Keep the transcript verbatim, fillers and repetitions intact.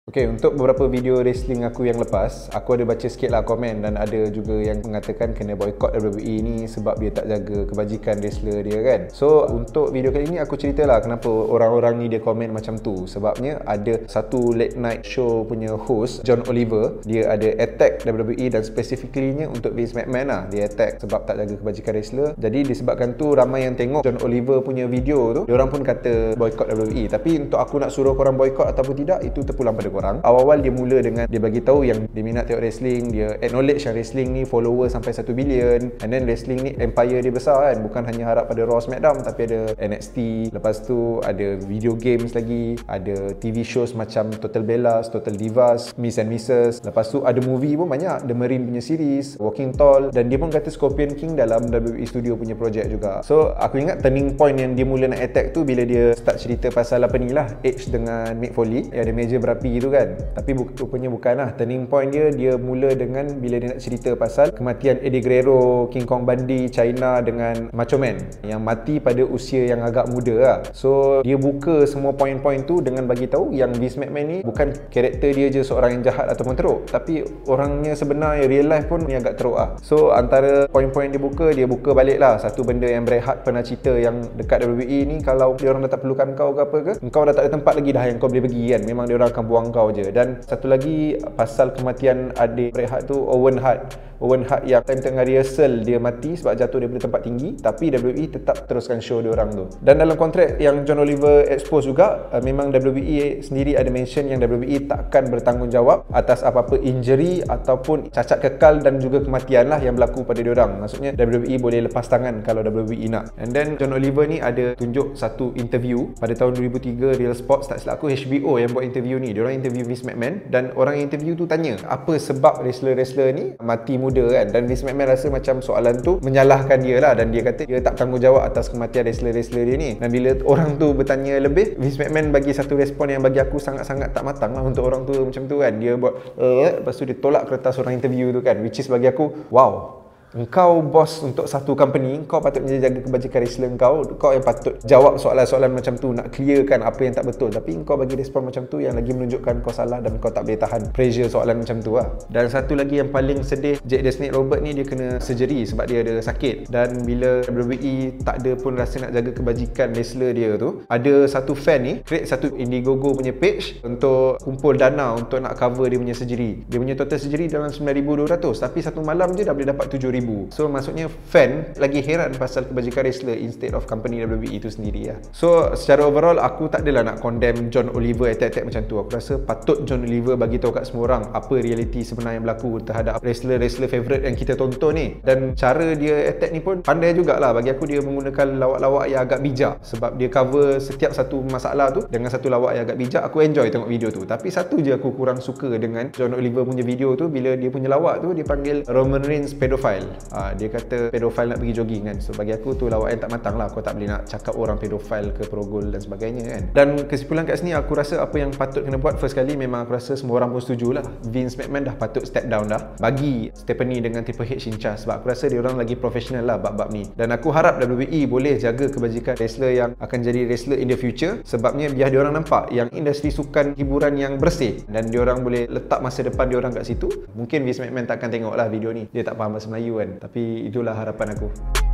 Okay, untuk beberapa video wrestling aku yang lepas, aku ada baca sikit lah komen dan ada juga yang mengatakan kena boycott W W E ni sebab dia tak jaga kebajikan wrestler dia kan. So, untuk video kali ni aku ceritalah kenapa orang-orang ni dia komen macam tu. Sebabnya ada satu late night show punya host, John Oliver, dia ada attack W W E dan specifically-nya untuk Vince McMahon lah. Dia attack sebab tak jaga kebajikan wrestler. Jadi disebabkan tu ramai yang tengok John Oliver punya video tu, diorang pun kata boycott W W E. Tapi untuk aku nak suruh korang boycott ataupun tidak, itu terpulang pada korang. Awal-awal dia mula dengan dia bagi tahu yang dia minat tengok wrestling, dia acknowledge yang wrestling ni follower sampai satu bilion, and then wrestling ni empire dia besar kan, bukan hanya harap pada Raw, SmackDown, tapi ada N X T, lepas tu ada video games lagi, ada T V shows macam Total Bellas, Total Divas, Miss and Missus, lepas tu ada movie pun banyak, The Marine punya series, Walking Tall, dan dia pun kata Scorpion King dalam W W E Studio punya projek juga. So aku ingat turning point yang dia mula nak attack tu bila dia start cerita pasal apa ni lah, Edge dengan Mick Foley, yang ada meja berapi tu kan. Tapi rupanya bukan lah. Turning point dia, dia mula dengan bila dia nak cerita pasal kematian Eddie Guerrero, King Kong Bundy, China dengan Macho Man yang mati pada usia yang agak muda lah. So dia buka semua poin-poin tu dengan bagi tahu yang Vince McMahon ni bukan karakter dia je seorang yang jahat ataupun teruk, tapi orangnya sebenar real life pun ni agak teruk lah. So antara poin-poin dia buka, dia buka balik lah satu benda yang Bret Hart pernah cerita yang dekat W W E ni, kalau dia orang dah tak perlukan kau ke apa ke, engkau dah tak ada tempat lagi dah yang kau boleh pergi kan, memang dia orang akan buang kau je. Dan satu lagi pasal kematian adik Bret Hart tu, Owen Hart. Owen Hart yang time tengah rehearsal dia mati sebab jatuh daripada tempat tinggi, tapi W W E tetap teruskan show dia orang tu. Dan dalam kontrak yang John Oliver expose juga, uh, memang W W E sendiri ada mention yang W W E takkan bertanggungjawab atas apa-apa injury ataupun cacat kekal dan juga kematian lah yang berlaku pada dia orang. Maksudnya W W E boleh lepas tangan kalau W W E nak. And then John Oliver ni ada tunjuk satu interview pada tahun dua ribu tiga, Real Sports, tak silap aku H B O yang buat interview ni. Dia orang interview Vince McMahon dan orang yang interview tu tanya apa sebab wrestler-wrestler ni mati muda kan, dan Vince McMahon rasa macam soalan tu menyalahkan dia lah, dan dia kata dia tak tanggungjawab atas kematian wrestler-wrestler dia ni. Dan bila orang tu bertanya lebih, Vince McMahon bagi satu respon yang bagi aku sangat-sangat tak matang lah untuk orang tu macam tu kan. Dia buat eh, lepas tu dia tolak kertas orang interview tu kan, which is bagi aku, wow, engkau bos untuk satu company, kau patutnya jaga kebajikan wrestler kau, kau yang patut jawab soalan-soalan macam tu, nak clearkan apa yang tak betul. Tapi kau bagi respon macam tu yang lagi menunjukkan kau salah dan kau tak boleh tahan pressure soalan macam tu lah. Dan satu lagi yang paling sedih, Jake the Snake Robert ni dia kena surgery sebab dia ada sakit. Dan bila W W E tak ada pun rasa nak jaga kebajikan wrestler dia tu, ada satu fan ni create satu Indiegogo punya page untuk kumpul dana untuk nak cover dia punya surgery. Dia punya total surgery dalam sembilan ribu dua ratus, tapi satu malam je dah boleh dapat tujuh ribu. So maksudnya fan lagi heran pasal kebajikan wrestler instead of company W W E itu sendiri lah. So secara overall aku tak adalah nak condemn John Oliver attack-attack macam tu. Aku rasa patut John Oliver bagi tahu kat semua orang apa realiti sebenar yang berlaku terhadap wrestler-wrestler favourite yang kita tonton ni. Dan cara dia attack ni pun pandai jugalah. Bagi aku dia menggunakan lawak-lawak yang agak bijak sebab dia cover setiap satu masalah tu dengan satu lawak yang agak bijak. Aku enjoy tengok video tu. Tapi satu je aku kurang suka dengan John Oliver punya video tu, bila dia punya lawak tu dia panggil Roman Reigns pedophile. Ha, dia kata pedofile nak pergi jogging kan. So bagi aku tu lawak yang tak matang lah. Kau tak boleh nak cakap orang pedofile ke perogol dan sebagainya kan. Dan kesimpulan kat sini aku rasa apa yang patut kena buat, first kali memang aku rasa semua orang pun setuju lah, Vince McMahon dah patut step down dah, bagi Stephanie dengan Triple H in charge, sebab aku rasa dia orang lagi profesional lah bab-bab ni. Dan aku harap W W E boleh jaga kebajikan wrestler yang akan jadi wrestler in the future, sebabnya biar dia orang nampak yang industri sukan hiburan yang bersih dan dia orang boleh letak masa depan dia orang kat situ. Mungkin Vince McMahon takkan tengok lah video ni, dia tak faham bahasa Melayu kan, tapi itulah harapan aku.